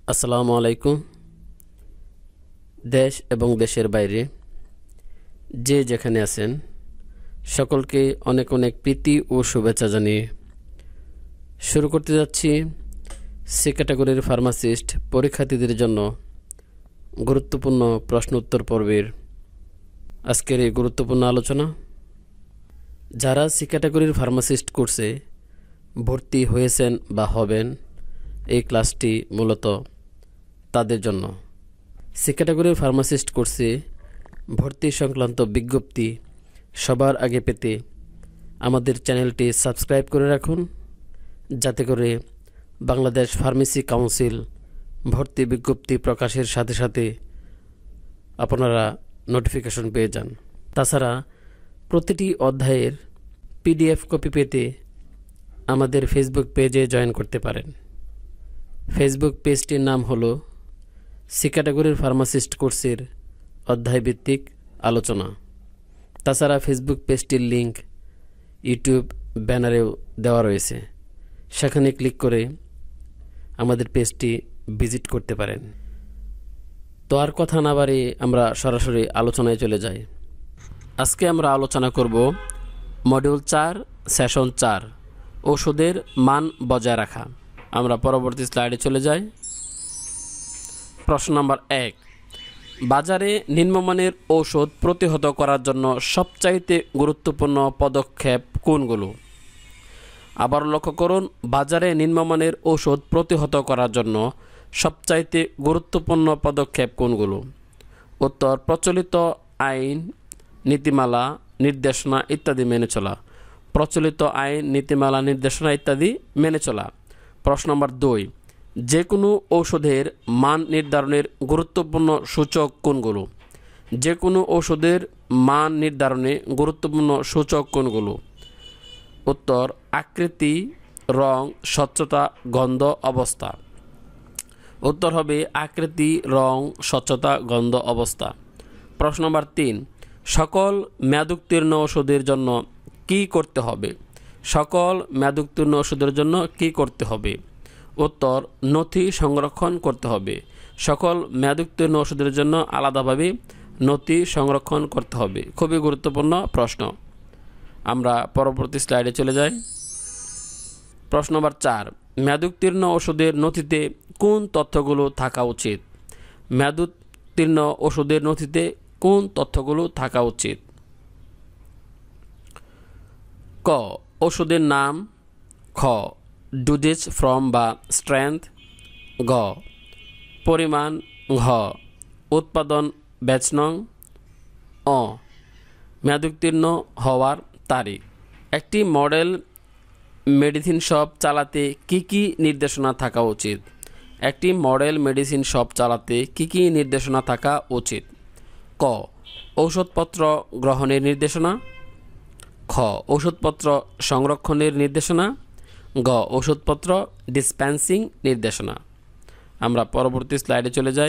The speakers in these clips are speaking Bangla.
আসসালামু আলাইকুম। দেশ এবং দেশের বাইরে যে যেখানে আছেন সকলকে অনেক অনেক প্রীতি ও শুভেচ্ছা জানিয়ে শুরু করতে যাচ্ছি সি ক্যাটাগরির ফার্মাসিস্ট পরীক্ষার্থীদের জন্য গুরুত্বপূর্ণ প্রশ্ন উত্তর পর্বের আজকের এই গুরুত্বপূর্ণ আলোচনা। যারা সি ক্যাটাগরির ফার্মাসিস্ট কোর্সে ভর্তি হয়েছেন বা হবেন, এই ক্লাসটি মূলত তাদের জন্য। সি ক্যাটাগরির ফার্মাসিস্ট কোর্সে ভর্তি সংক্রান্ত বিজ্ঞপ্তি সবার আগে পেতে আমাদের চ্যানেলটি সাবস্ক্রাইব করে রাখুন, যাতে করে বাংলাদেশ ফার্মেসি কাউন্সিল ভর্তি বিজ্ঞপ্তি প্রকাশের সাথে সাথে আপনারা নোটিফিকেশন পেয়ে যান। তাছাড়া প্রতিটি অধ্যায়ের পিডিএফ কপি পেতে আমাদের ফেসবুক পেজে জয়েন করতে পারেন। ফেসবুক পেজটির নাম হলো সি ক্যাটাগরির ফার্মাসিস্ট কোর্সের অধ্যায়ভিত্তিক আলোচনা। তাছাড়া ফেসবুক পেজটির লিঙ্ক ইউটিউব ব্যানারেও দেওয়া রয়েছে, সেখানে ক্লিক করে আমাদের পেজটি ভিজিট করতে পারেন। তো আর কথা না বাড়িয়ে আমরা সরাসরি আলোচনায় চলে যাই। আজকে আমরা আলোচনা করব মডিউল 4 সেশন 4 ওষুধের মান বজায় রাখা। আমরা পরবর্তী স্লাইডে চলে যাই। প্রশ্ন নম্বর 1, বাজারে নিম্নমানের ঔষধ প্রতিহত করার জন্য সবচাইতে গুরুত্বপূর্ণ পদক্ষেপ কোনগুলো? আবার লক্ষ্য করুন, বাজারে নিম্নমানের ঔষধ প্রতিহত করার জন্য সবচাইতে গুরুত্বপূর্ণ পদক্ষেপ কোনগুলো? উত্তর, প্রচলিত আইন, নীতিমালা, নির্দেশনা ইত্যাদি মেনে চলা। প্রচলিত আইন, নীতিমালা, নির্দেশনা ইত্যাদি মেনে চলা। প্রশ্ন নম্বর 2, যে কোনো ঔষধের মান নির্ধারণের গুরুত্বপূর্ণ সূচক কোনগুলো? যে কোনো ঔষধের মান নির্ধারণে গুরুত্বপূর্ণ সূচক কোনগুলো? উত্তর, আকৃতি, রং, স্বচ্ছতা, গন্ধ, অবস্থা। উত্তর হবে আকৃতি, রং, স্বচ্ছতা, গন্ধ, অবস্থা। প্রশ্ন নম্বর 3, সকল মেয়াদোত্তীর্ণ ওষুধের জন্য কি করতে হবে? সকল মেয়াদোত্তীর্ণ ওষুধের জন্য কি করতে হবে? উত্তর, নথি সংরক্ষণ করতে হবে। সকল মেয়াদোত্তীর্ণ ওষুধের জন্য আলাদাভাবে নথি সংরক্ষণ করতে হবে। খুবই গুরুত্বপূর্ণ প্রশ্ন। আমরা পরবর্তী স্লাইডে চলে যাই। প্রশ্ন নম্বর 4, মেয়াদোত্তীর্ণ ওষুধের নথিতে কোন তথ্যগুলো থাকা উচিত? মেয়াদোত্তীর্ণ ওষুধের নথিতে কোন তথ্যগুলো থাকা উচিত? ক, ওষুধের নাম। খ, ডোজেজ ফর্ম বা স্ট্রেংথ। গ, পরিমাণ। ঘ, উৎপাদন ব্যাচ নং। অ, মেয়াদোত্তীর্ণ হওয়ার তারিখ। একটি মডেল মেডিসিন শপ চালাতে কি কি নির্দেশনা থাকা উচিত? একটি মডেল মেডিসিন শপ চালাতে কি কি নির্দেশনা থাকা উচিত? ক, ঔষধপত্র গ্রহণের নির্দেশনা। খ, ঔষধপত্র সংরক্ষণের নির্দেশনা। গ, ঔষধপত্র ডিসপেন্সিং নির্দেশনা। আমরা পরবর্তী স্লাইডে চলে যাই।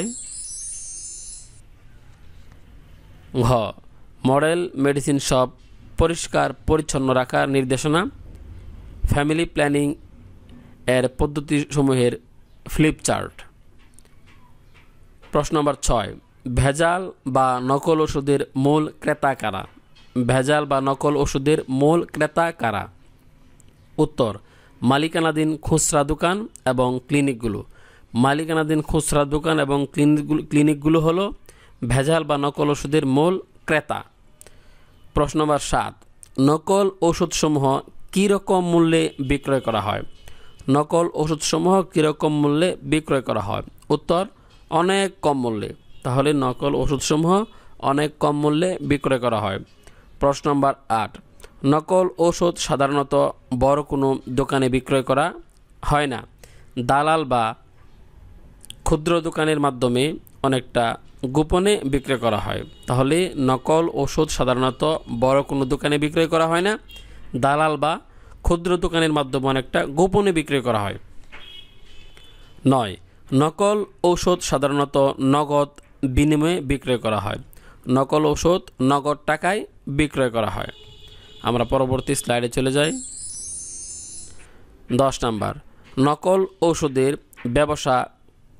ঘ, মডেল মেডিসিন শপ পরিষ্কার পরিচ্ছন্ন রাখার নির্দেশনা। ফ্যামিলি প্ল্যানিং এর পদ্ধতিসমূহের ফ্লিপচার্ট। প্রশ্ন নম্বর 6, ভেজাল বা নকল ওষুধের মূল ক্রেতা কারা? ভেজাল বা নকল ওষুধের মূল ক্রেতা কারা? উত্তর, মালিকানাধীন খুচরা দোকান এবং ক্লিনিকগুলো। মালিকানাধীন খুচরা দোকান এবং ক্লিনিকগুলো হলো ভেজাল বা নকল ওষুধের মূল ক্রেতা। প্রশ্ন নম্বর 7, নকল ওষুধসমূহ কীরকম মূল্যে বিক্রয় করা হয়? নকল ওষুধসমূহ কীরকম মূল্যে বিক্রয় করা হয়? উত্তর, অনেক কম মূল্যে। তাহলে নকল ওষুধসমূহ অনেক কম মূল্যে বিক্রয় করা হয়। প্রশ্ন নম্বর 8, নকল ওষুধ সাধারণত বড় কোনো দোকানে বিক্রয় করা হয় না, দালাল বা ক্ষুদ্র দোকানের মাধ্যমে অনেকটা গোপনে বিক্রয় করা হয়। তাহলে নকল ওষুধ সাধারণত বড় কোনো দোকানে বিক্রয় করা হয় না, দালাল বা ক্ষুদ্র দোকানের মাধ্যমে অনেকটা গোপনে বিক্রয় করা হয়। 9, নকল ঔষধ সাধারণত নগদ বিনিময়ে বিক্রয় করা হয়। নকল ঔষধ নগদ টাকায় বিক্রয় করা হয়। আমরা পরবর্তী স্লাইডে চলে যাই। 10 নাম্বার, নকল ঔষধের ব্যবসা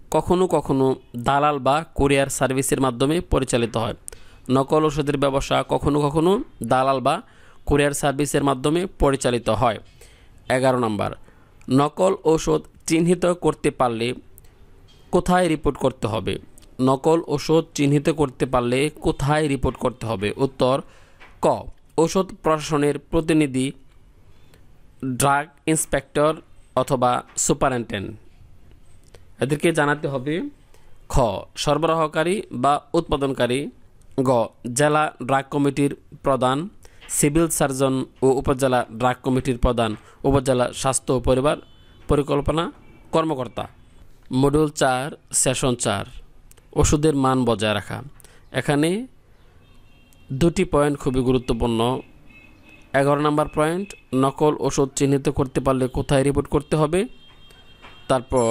কখনো কখনো দালাল বা কুরিয়ার সার্ভিসের মাধ্যমে পরিচালিত হয়। নকল ওষুধের ব্যবসা কখনো কখনো দালাল বা কুরিয়ার সার্ভিসের মাধ্যমে পরিচালিত হয়। 11 নম্বর, নকল ওষুধ চিহ্নিত করতে পারলে কোথায় রিপোর্ট করতে হবে? নকল ওষুধ চিহ্নিত করতে পারলে কোথায় রিপোর্ট করতে হবে? উত্তর ক, ওষুধ প্রশাসনের প্রতিনিধি, ড্রাগ ইন্সপেক্টর অথবা সুপারিনটেন্ডেন্ট এদেরকে জানাতে হবে। খ, সরবরাহকারী বা উৎপাদনকারী। গ, জেলা ড্রাগ কমিটির প্রধান, সিভিল সার্জন ও উপজেলা ড্রাগ কমিটির প্রধান, উপজেলা স্বাস্থ্য ও পরিবার পরিকল্পনা কর্মকর্তা। মডিউল 4 সেশন 4, ওষুধের মান বজায় রাখা। এখানে দুটি পয়েন্ট খুবই গুরুত্বপূর্ণ। 11 নম্বর পয়েন্ট, নকল ওষুধ চিহ্নিত করতে পারলে কোথায় রিপোর্ট করতে হবে। তারপর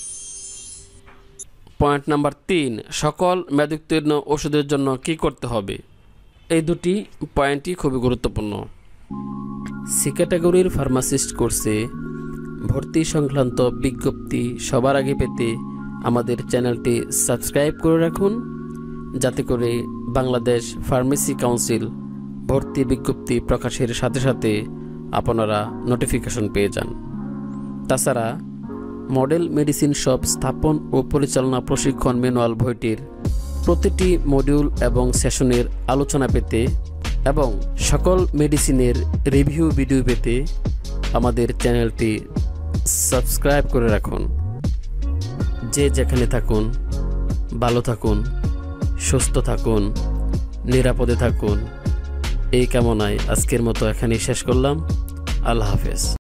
পয়েন্ট নাম্বার 3, সকল মেয়াদোত্তীর্ণ ওষুধের জন্য কি করতে হবে। এই দুটি পয়েন্টই খুবই গুরুত্বপূর্ণ। সি ক্যাটাগরির ফার্মাসিস্ট কোর্সে ভর্তি সংক্রান্ত বিজ্ঞপ্তি সবার আগে পেতে আমাদের চ্যানেলটি সাবস্ক্রাইব করে রাখুন, যাতে করে বাংলাদেশ ফার্মেসি কাউন্সিল ভর্তি বিজ্ঞপ্তি প্রকাশের সাথে সাথে আপনারা নোটিফিকেশন পেয়ে যান। তাছাড়া মডেল মেডিসিন শপ স্থাপন ও পরিচালনা প্রশিক্ষণ ম্যানুয়াল বইটির প্রতিটি মডিউল এবং সেশনের আলোচনা পেতে এবং সকল মেডিসিনের রিভিউ ভিডিও পেতে আমাদের চ্যানেলটি সাবস্ক্রাইব করে রাখুন। যে যেখানে থাকুন ভালো থাকুন, সুস্থ থাকুন, নিরাপদে থাকুন, এই কামনায় আজকের মতো এখানেই শেষ করলাম। আল্লাহ হাফেজ।